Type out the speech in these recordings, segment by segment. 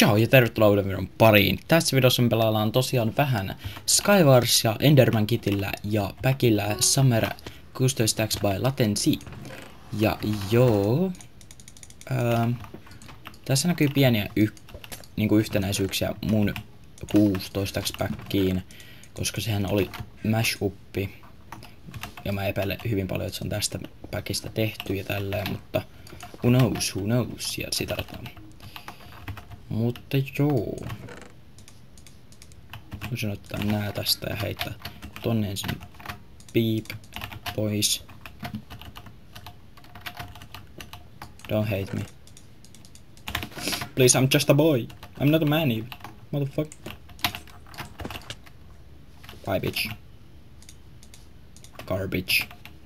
Ciao ja tervetuloa uuden videon pariin. Tässä videossa me pelaillaan tosiaan vähän Skywarsia Enderman Kitillä ja Packillä Summer 16x by Latency. Ja joo, tässä näkyy pieniä yhtenäisyyksiä mun 16x Packiin, koska sehän oli mash-uppi. Ja mä epäilen hyvin paljon, että se on tästä Packista tehty ja tälleen, mutta who knows, ja sitä odotetaan. Mutta joo. Voisin ottaa nää tästä ja heittää tonne ensin beep pois. Don't hate me. Please, I'm just a boy. I'm not a man even. Motherfucker. Bye, bitch. Garbage.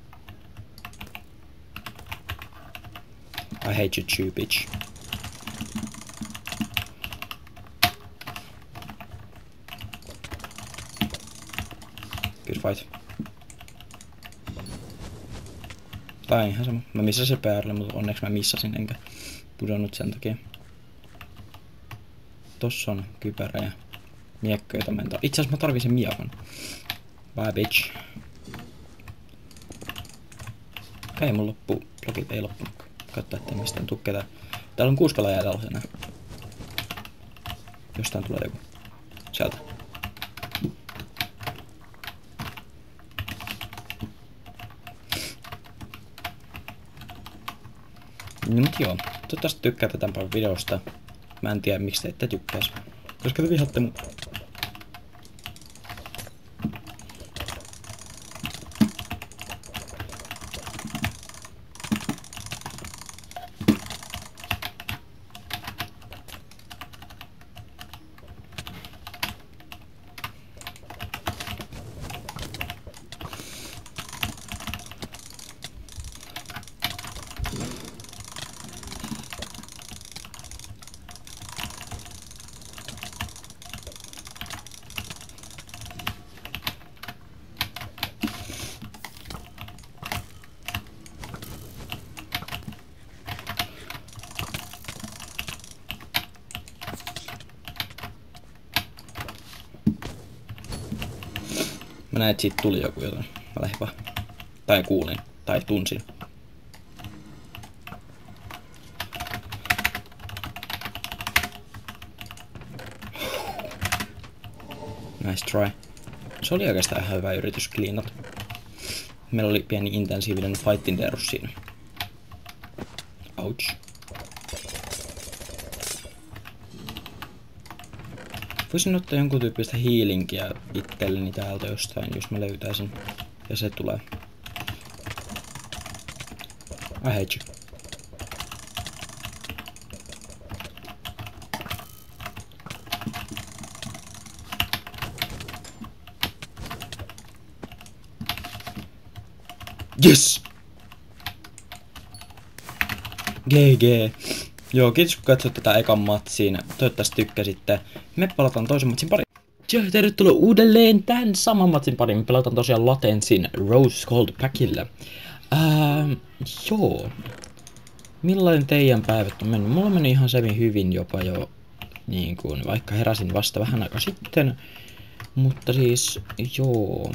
I hate you too, bitch. Good fight. Tai ihan sama. Mä missasin päälle, mutta onneksi mä missasin enkä pudonnut sen takia. Tossa on kypärä ja miekko, jota mä en itse asiassa mä tarvin sen miekon. Bye bitch. Okei, mun loppu. Blogit ei loppunut. Katsotaan, ettei mistään tuu ketään. Täällä on 6 kalaa täällä enää. Jostain tulee joku. Sieltä. No mut joo, toivottavasti tykkäätte tämän päivän videosta. Mä en tiedä miksi te ette tykkäis. Koska te vihatte mun. Mä näin, että siitä tuli joku jotain. Mä lähdin vaan. Tai kuulin. Tai tunsin. Nice try. Se oli oikeastaan ihan hyvä yritys cleanata. Meillä oli pieni intensiivinen fightin terus siinä. Ouch. Voisin ottaa jonkun tyyppistä healingia itselleni täältä jostain, jos mä löytäisin. Ja se tulee. I hate you. Yes! GG. Joo, kiitos kun katsoit tätä ekan matsiin. Toivottavasti tykkäsitte. Me pelataan toisen matsin pariin. Joo, tervetuloa uudelleen tän saman matsin pariin. Me pelataan tosiaan Latencyn Rose Gold Packillä. Joo. Millainen teidän päivät on mennyt? Mulla meni ihan semi hyvin jopa jo, niin kuin, vaikka heräsin vasta vähän aikaa sitten. Mutta siis, joo.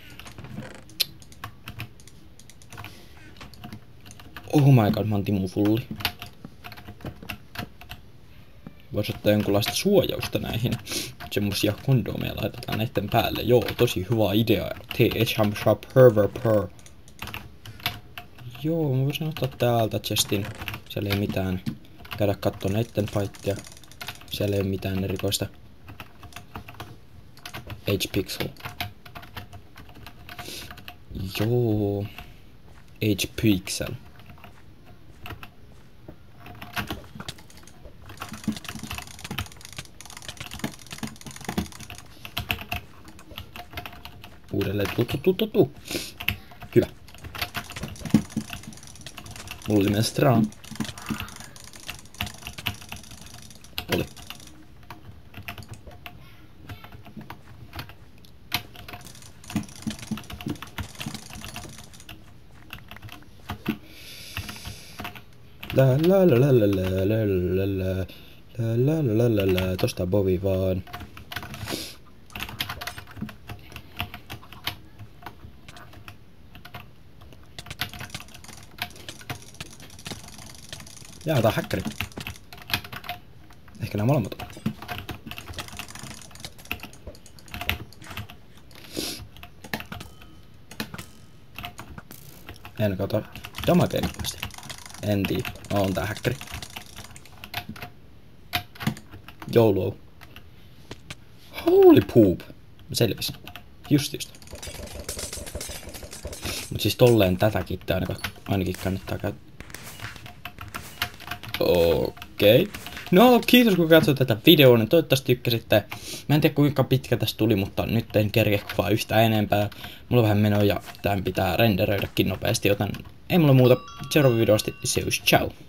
Oh my god, mä oon Timu fulli. Voisi ottaa jonkunlaista suojausta näihin. Semmosia kondomeja laitetaan näitten päälle. Joo, tosi hyvä idea. Joo, mä voisin ottaa täältä chestin. Siellä ei mitään. Käydä kattoo näitten fightia. Siellä ei mitään erikoista. H-pixel. Joo. H-pixel. Uudelleen tu. Hyvä. Mulla oli myös straa. Oli. La la la la la la la la Tosta bovi vaan. Jaa, tää on häkkäri. Ehkä nämä molemmat on. En kato damagea nopeasti. En tiedä. On tää häkkäri. YOLO. Holy poop. Selvisin. Just. Mut siis tolleen tätä kittaa ainakin kannattaa käyttää. Okei. No, kiitos kun katsoit tätä videoa, niin toivottavasti tykkäsitte. Mä en tiedä kuinka pitkä tästä tuli, mutta nyt en kerkeä kuvaa yhtään enempää. Mulla on vähän menoa ja tämän pitää renderöidäkin nopeasti, joten ei mulla muuta. Seuraava videosti, ciao.